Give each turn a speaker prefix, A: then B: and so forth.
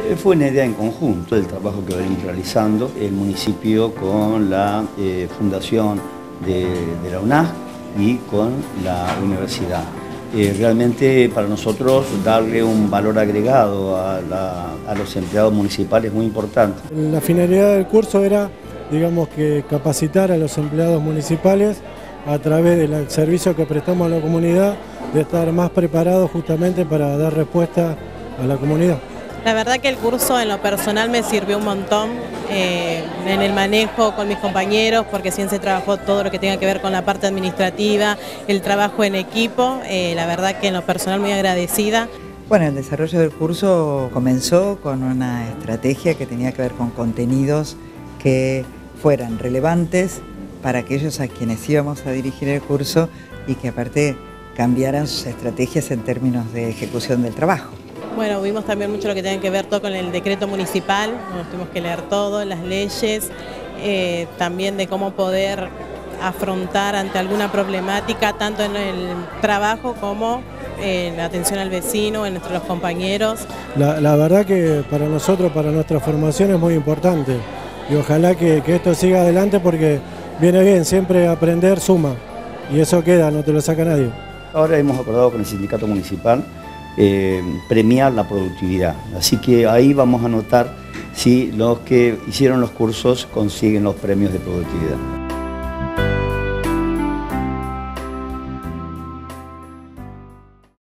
A: Fue una idea en conjunto del trabajo que venimos realizando el municipio con la fundación de la UNAG y con la universidad. Realmente para nosotros darle un valor agregado a los empleados municipales es muy importante.
B: La finalidad del curso era, digamos, que capacitar a los empleados municipales a través del servicio que prestamos a la comunidad, de estar más preparados justamente para dar respuesta a la comunidad.
C: La verdad que el curso en lo personal me sirvió un montón en el manejo con mis compañeros, porque siempre se trabajó todo lo que tenga que ver con la parte administrativa, el trabajo en equipo, la verdad que en lo personal muy agradecida.
D: Bueno, el desarrollo del curso comenzó con una estrategia que tenía que ver con contenidos que fueran relevantes para aquellos a quienes íbamos a dirigir el curso y que aparte cambiaran sus estrategias en términos de ejecución del trabajo.
C: Bueno, vimos también mucho lo que tiene que ver todo con el decreto municipal, nos tuvimos que leer todo, las leyes, también de cómo poder afrontar ante alguna problemática, tanto en el trabajo como en la atención al vecino, entre los compañeros.
B: La verdad que para nosotros, para nuestra formación es muy importante y ojalá que esto siga adelante porque viene bien, siempre aprender suma y eso queda, no te lo saca nadie.
A: Ahora hemos acordado con el sindicato municipal premiar la productividad, así que ahí vamos a notar si los que hicieron los cursos consiguen los premios de productividad.